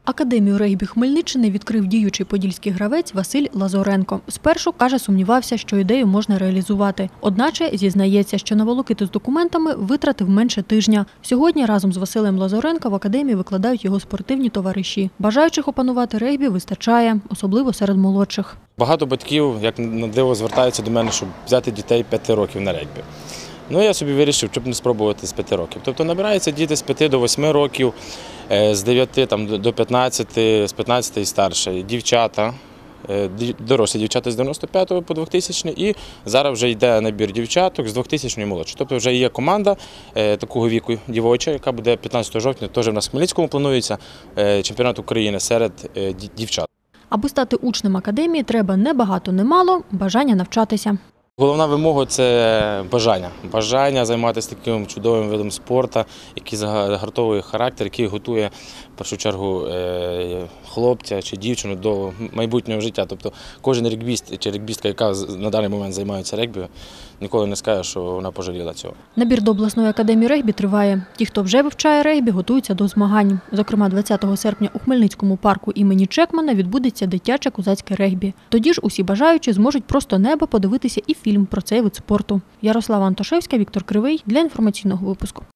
Академію регбі Хмельниччини відкрив діючий подільський гравець Василь Лазоренко. Спершу, каже, сумнівався, що ідею можна реалізувати. Одначе зізнається, що на волокиту з документами витратив менше тижня. Сьогодні разом з Василем Лазоренко в академії викладають його спортивні товариші. Бажаючих опанувати регбі вистачає, особливо серед молодших. Багато батьків, як на диво, звертаються до мене, щоб взяти дітей 5 років на регбі. Я собі вирішив, щоб не спробувати з 5 років. Тобто набираються діти з 5 до 8 років, з 9 до 15, з 15 і старше. Дівчата, дорослі дівчата з 95 по 2000 і зараз вже йде набір дівчаток з 2000 і молодших. Тобто вже є команда такого віку дівоча, яка буде 15 жовтня, теж в нас в Хмельницькому планується чемпіонат України серед дівчат. Аби стати учнем академії, треба не багато, не мало – бажання навчатися. Головна вимога – це бажання. Бажання займатися таким чудовим видом спорту, який загартовує характер, який готує, в першу чергу, хлопця чи дівчину до майбутнього життя. Тобто кожен регбіст чи регбістка, яка на даний момент займається регбі, ніколи не скаже, що вона пожаліла цього. Набір до обласної академії регбі триває. Ті, хто вже вивчає регбі, готуються до змагань. Зокрема, 20 серпня у Хмельницькому парку імені Чекмана відбудеться дитяче козацьке регбі. Тоді ж усі бажаючі зможуть просто неба подивитися і фільм про цей вид спорту. Ярослава Антошевська, Віктор Кривий для інформаційного випуску.